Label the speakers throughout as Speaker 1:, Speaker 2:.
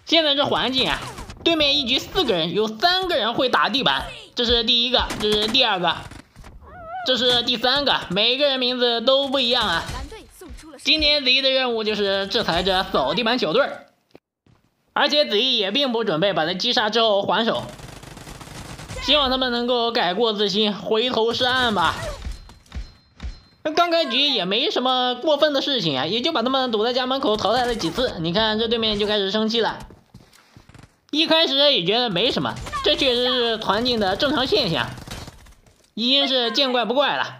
Speaker 1: 现在这环境啊，对面一局4个人，有3个人会打地板，这是第一个，这是第二个，这是第3个，每个人名字都不一样啊。今天子怡的任务就是制裁这扫地板小队，而且子怡也并不准备把他击杀之后还手，希望他们能够改过自新，回头是岸吧。刚开局也没什么过分的事情啊，也就把他们堵在家门口淘汰了几次。你看这对面就开始生气了，一开始也觉得没什么，这确实是团竞的正常现象，已经是见怪不怪了。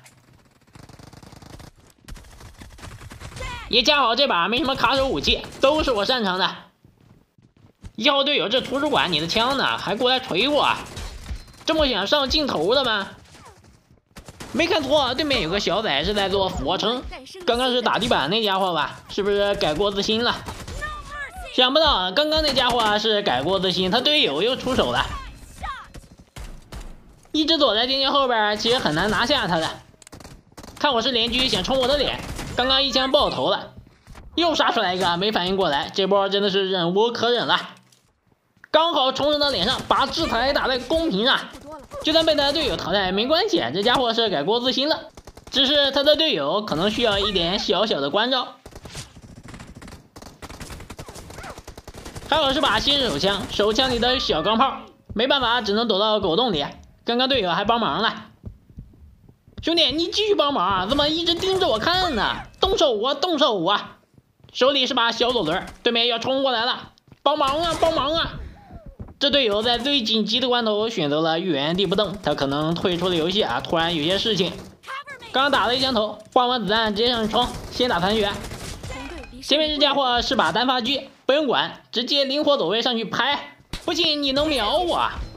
Speaker 1: 也恰好这把没什么卡手武器，都是我擅长的。1号队友，这图书馆你的枪呢？还过来锤我？这么想上镜头的吗？没看错，对面有个小仔是在做俯卧撑，刚刚是打地板那家伙吧？是不是改过自新了？想不到刚刚那家伙是改过自新，他队友又出手了。一直躲在尖尖后边，其实很难拿下他的。看我是连狙，想冲我的脸，刚刚一枪爆头了，又杀出来一个，没反应过来，这波真的是忍无可忍了。刚好冲人的脸上，把制裁打在公屏上。就算被他的队友淘汰没关系，这家伙是改过自新了，只是他的队友可能需要一点小小的关照。还好是把新手枪，手枪里的小钢炮，没办法，只能躲到狗洞里。刚刚队友还帮忙了，兄弟你继续帮忙啊！怎么一直盯着我看呢？动手啊，动手啊！手里是把小左轮，对面要冲过来了，帮忙啊，帮忙啊！这队友在最紧急的关头选择了原地不动，他可能退出了游戏啊，突然有些事情。刚打了一枪头，换完子弹直接上去冲，先打残血。前面这家伙是把单发狙，不用管，直接灵活走位上去拍。不信你能秒我？